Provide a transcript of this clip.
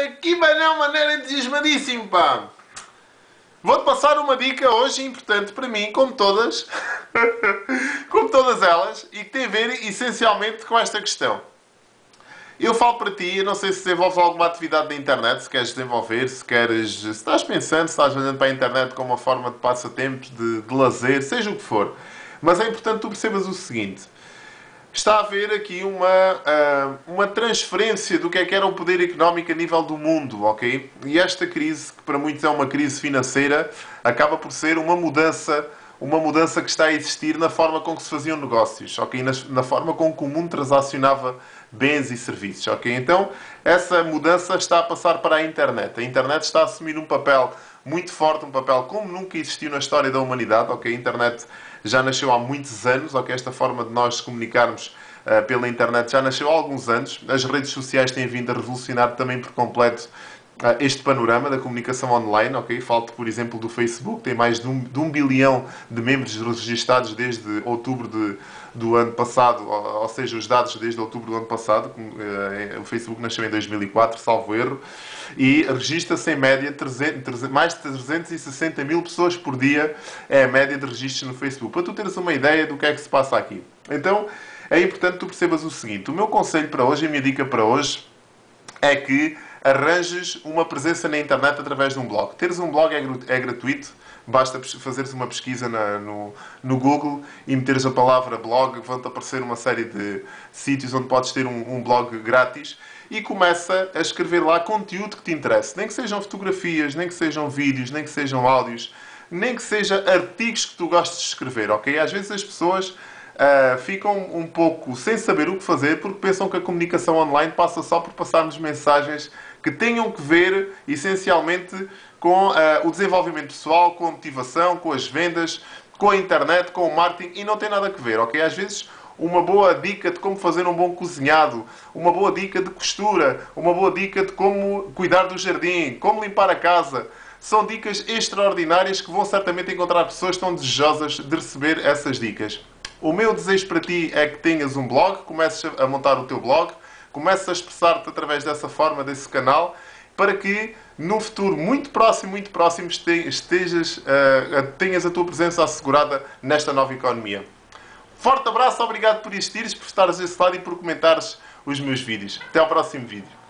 Que maneira entusiasmadíssimo, pá! Vou-te passar uma dica hoje importante para mim, como todas, como todas elas, e que tem a ver essencialmente com esta questão. Eu falo para ti, eu não sei se desenvolves alguma atividade na internet, se queres desenvolver, se estás pensando, se estás olhando para a internet como uma forma de passatempo, de lazer, seja o que for. Mas é importante que tu percebas o seguinte. Está a haver aqui uma transferência do que era o poder económico a nível do mundo, ok? E esta crise, que para muitos é uma crise financeira, acaba por ser uma mudança que está a existir na forma com que se faziam negócios, ok? Na forma com que o mundo transacionava bens e serviços, ok? Então, essa mudança está a passar para a internet. A internet está a assumir um papel muito forte, um papel como nunca existiu na história da humanidade, ok? A internet já nasceu há muitos anos, ok? Esta forma de nós comunicarmos pela internet já nasceu há alguns anos. As redes sociais têm vindo a revolucionar também por completo este panorama da comunicação online, ok? Falo, por exemplo, do Facebook, tem mais de um bilhão de membros registados desde outubro do ano passado, ou seja, os dados desde outubro do ano passado. O Facebook nasceu em 2004, salvo erro, e registra-se em média mais de 360 mil pessoas por dia, é a média de registros no Facebook, para tu teres uma ideia do que é que se passa aqui. Então, é importante que tu percebas o seguinte: o meu conselho para hoje, a minha dica para hoje, é que arranjes uma presença na internet através de um blog. Teres um blog é gratuito, basta fazeres uma pesquisa no Google e meteres a palavra blog, vão-te aparecer uma série de sítios onde podes ter um blog grátis e começa a escrever lá conteúdo que te interesse. Nem que sejam fotografias, nem que sejam vídeos, nem que sejam áudios, nem que sejam artigos que tu gostes de escrever, ok? Às vezes as pessoas ficam um pouco sem saber o que fazer porque pensam que a comunicação online passa só por passarmos mensagens que tenham que ver essencialmente com o desenvolvimento pessoal, com a motivação, com as vendas, com a internet, com o marketing, e não tem nada a ver, ok? Às vezes uma boa dica de como fazer um bom cozinhado, uma boa dica de costura, uma boa dica de como cuidar do jardim, como limpar a casa, são dicas extraordinárias que vão certamente encontrar pessoas que estão desejosas de receber essas dicas. O meu desejo para ti é que tenhas um blog, comeces a montar o teu blog, comeces a expressar-te através dessa forma, desse canal, para que num futuro muito próximo tenhas a tua presença assegurada nesta nova economia. Forte abraço, obrigado por existires, por estares desse lado e por comentares os meus vídeos. Até ao próximo vídeo.